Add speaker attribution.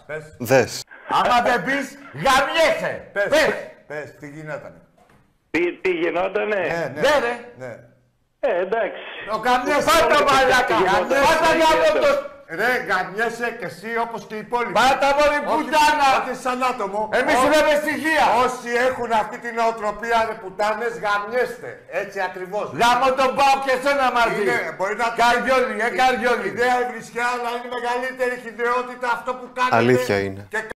Speaker 1: Δες.
Speaker 2: Άμα δεν πεις, γαμιέσαι.
Speaker 3: Πες, τι γινότανε.
Speaker 4: Τι γινότανε.
Speaker 2: Ναι, ρε.
Speaker 3: Ναι.
Speaker 4: Εντάξει.
Speaker 2: Το γαμιέσαι. Πάτα μαλάκα. Πάτα γάμο το...
Speaker 3: Ρε, γαμιέσαι και εσύ όπως και οι υπόλοιποι.
Speaker 2: Πάτα μωρή πουτάνα.
Speaker 3: Όχι σαν άτομο.
Speaker 2: Εμείς είμαι στοιχεία.
Speaker 3: Όσοι έχουν αυτή την νοοτροπία, ρε πουτάνες, γαμιέστε. Έτσι ακριβώς.
Speaker 2: Γάμο τον πάω και εσένα μαζί.
Speaker 3: Μπορεί να
Speaker 2: Καριόλι, καριόλι.
Speaker 3: ιδέα η βρισιά, αλλά είναι μεγαλύτερη χυδαιότητα αυτό που κάνετε.
Speaker 1: Αλήθεια είναι.
Speaker 3: Και